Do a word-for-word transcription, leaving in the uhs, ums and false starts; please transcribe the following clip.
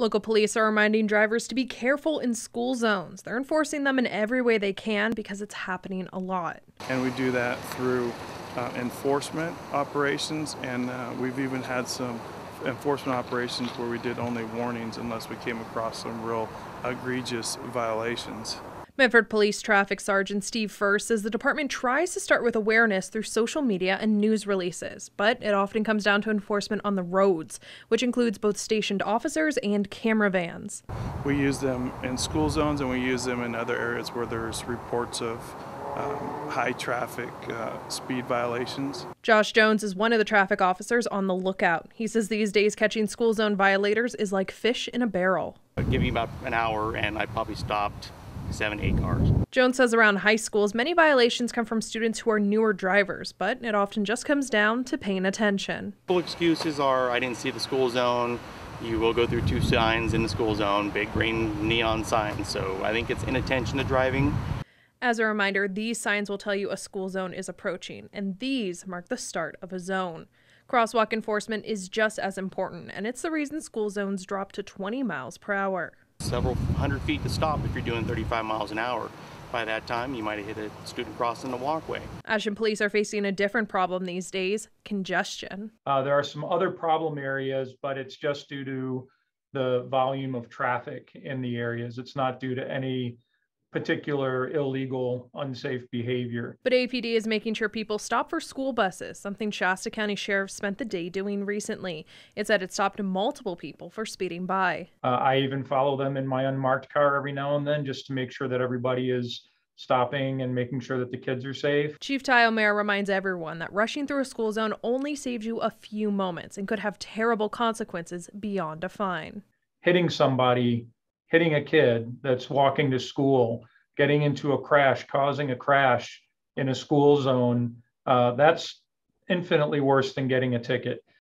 Local police are reminding drivers to be careful in school zones. They're enforcing them in every way they can because it's happening a lot. And we do that through uh, enforcement operations, and uh, we've even had some enforcement operations where we did only warnings unless we came across some real egregious violations. Medford Police Traffic Sergeant Steve First says the department tries to start with awareness through social media and news releases, but it often comes down to enforcement on the roads, which includes both stationed officers and camera vans. We use them in school zones, and we use them in other areas where there's reports of um, high traffic uh, speed violations. Josh Jones is one of the traffic officers on the lookout. He says these days catching school zone violators is like fish in a barrel. Give me about an hour and I probably stopped seven, eight cars. Jones says around high schools, many violations come from students who are newer drivers, but it often just comes down to paying attention. Full excuses are, I didn't see the school zone. You will go through two signs in the school zone, big green neon signs. So I think it's inattention to driving. As a reminder, these signs will tell you a school zone is approaching, and these mark the start of a zone. Crosswalk enforcement is just as important, and it's the reason school zones drop to twenty miles per hour. Several hundred feet to stop if you're doing thirty-five miles an hour. By that time, you might have hit a student crossing the walkway. Ashland police are facing a different problem these days, congestion. Uh, there are some other problem areas, but it's just due to the volume of traffic in the areas. It's not due to any particular illegal, unsafe behavior. But A P D is making sure people stop for school buses, something Shasta County Sheriff spent the day doing recently. It said it stopped multiple people for speeding by. Uh, I even follow them in my unmarked car every now and then just to make sure that everybody is stopping and making sure that the kids are safe. Chief Ty O'Meara reminds everyone that rushing through a school zone only saves you a few moments and could have terrible consequences beyond a fine. Hitting somebody, hitting a kid that's walking to school, getting into a crash, causing a crash in a school zone, uh, that's infinitely worse than getting a ticket.